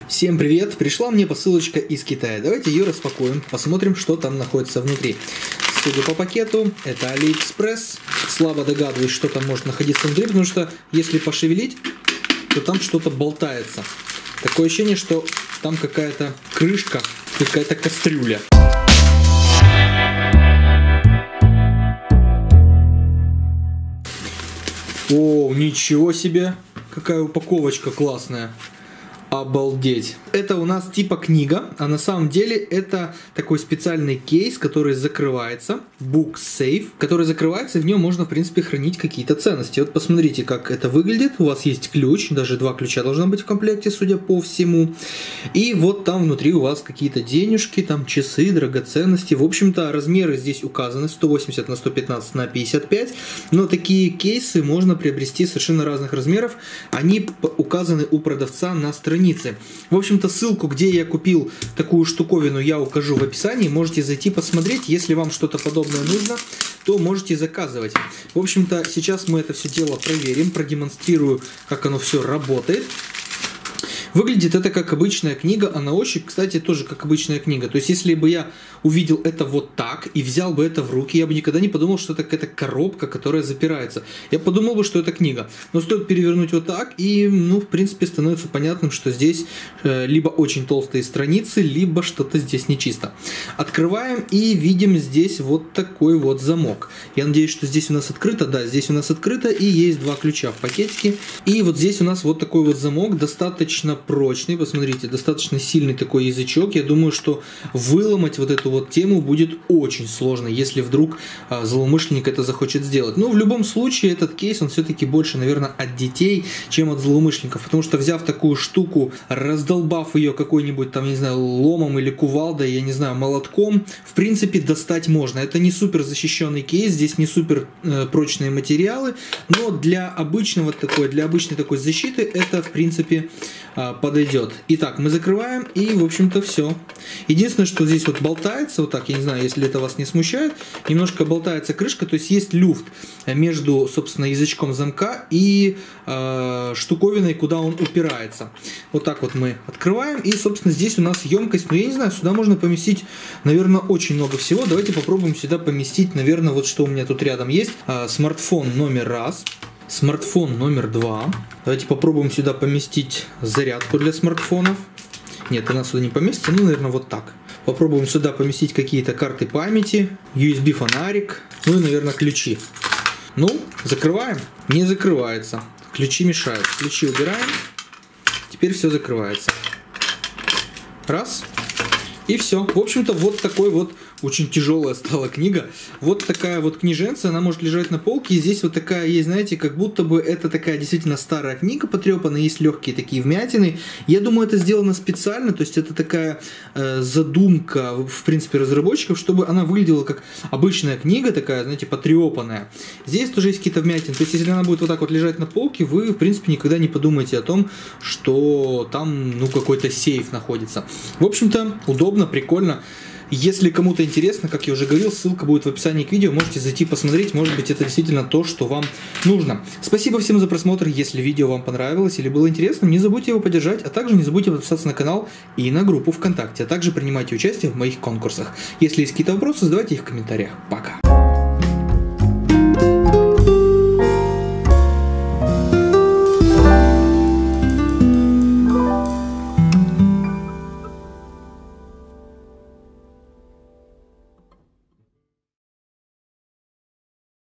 Всем привет! Пришла мне посылочка из Китая. Давайте ее распакуем, посмотрим, что там находится внутри. Судя по пакету, это AliExpress. Слабо догадываюсь, что там может находиться внутри, потому что если пошевелить, то там что-то болтается. Такое ощущение, что там какая-то крышка, какая-то кастрюля. О, ничего себе! Какая упаковочка классная! Обалдеть. Это у нас типа книга, а на самом деле это такой специальный кейс, который закрывается, Book Safe, который закрывается, и в нем можно, в принципе, хранить какие-то ценности. Вот посмотрите, как это выглядит. У вас есть ключ, даже 2 ключа должно быть в комплекте, судя по всему. И вот там внутри у вас какие-то денежки, там часы, драгоценности. В общем-то, размеры здесь указаны 180 на 115 на 55, но такие кейсы можно приобрести совершенно разных размеров. Они указаны у продавца на странице. В общем-то, ссылку, где я купил такую штуковину, я укажу в описании. Можете зайти посмотреть. Если вам что-то подобное нужно, то можете заказывать. В общем-то, сейчас мы это все дело проверим, продемонстрирую, как оно все работает. Выглядит это как обычная книга, а на ощупь, кстати, тоже как обычная книга. То есть, если бы я увидел это вот так и взял бы это в руки, я бы никогда не подумал, что это какая-то коробка, которая запирается. Я подумал бы, что это книга. Но стоит перевернуть вот так, и, ну, в принципе, становится понятным, что здесь либо очень толстые страницы, либо что-то здесь нечисто. Открываем и видим здесь вот такой вот замок. Я надеюсь, что здесь у нас открыто. Да, здесь у нас открыто, и есть 2 ключа в пакетике. И вот здесь у нас вот такой вот замок, достаточно прочный, посмотрите, достаточно сильный такой язычок. Я думаю, что выломать вот эту вот тему будет очень сложно, если вдруг злоумышленник это захочет сделать. Но в любом случае этот кейс, он все-таки больше, наверное, от детей, чем от злоумышленников, потому что, взяв такую штуку, раздолбав ее какой-нибудь там, не знаю, ломом или кувалдой, я не знаю, молотком, в принципе, достать можно. Это не супер защищенный кейс, здесь не супер прочные материалы, но для обычной такой защиты это, в принципе, подойдет. Итак, мы закрываем, и, в общем-то, все. Единственное, что здесь вот болтается, вот так, я не знаю, если это вас не смущает, немножко болтается крышка, то есть есть люфт между, собственно, язычком замка и штуковиной, куда он упирается. Вот так вот мы открываем, и, собственно, здесь у нас емкость, ну, я не знаю, сюда можно поместить, наверное, очень много всего. Давайте попробуем сюда поместить, наверное, вот что у меня тут рядом есть. Смартфон номер 1. Смартфон номер 2. Давайте попробуем сюда поместить зарядку для смартфонов. Нет, она сюда не поместится, ну, наверное, вот так. Попробуем сюда поместить какие-то карты памяти, USB фонарик, ну и, наверное, ключи. Ну, закрываем. Не закрывается. Ключи мешают. Ключи убираем. Теперь все закрывается. Раз. И все. В общем-то, вот такой вот очень тяжелая стала книга. Вот такая вот книженция, она может лежать на полке. И здесь вот такая есть, знаете, как будто бы это такая действительно старая книга потрепанная, есть легкие такие вмятины. Я думаю, это сделано специально, то есть это такая задумка, в принципе, разработчиков, чтобы она выглядела как обычная книга, такая, знаете, потрепанная. Здесь тоже есть какие-то вмятины. То есть если она будет вот так вот лежать на полке, вы, в принципе, никогда не подумаете о том, что там, ну, какой-то сейф находится. В общем-то, удобно, прикольно. Если кому-то интересно, как я уже говорил, ссылка будет в описании к видео, можете зайти посмотреть, может быть, это действительно то, что вам нужно. Спасибо всем за просмотр, если видео вам понравилось или было интересно, не забудьте его поддержать, а также не забудьте подписаться на канал и на группу ВКонтакте, а также принимайте участие в моих конкурсах. Если есть какие-то вопросы, задавайте их в комментариях. Пока!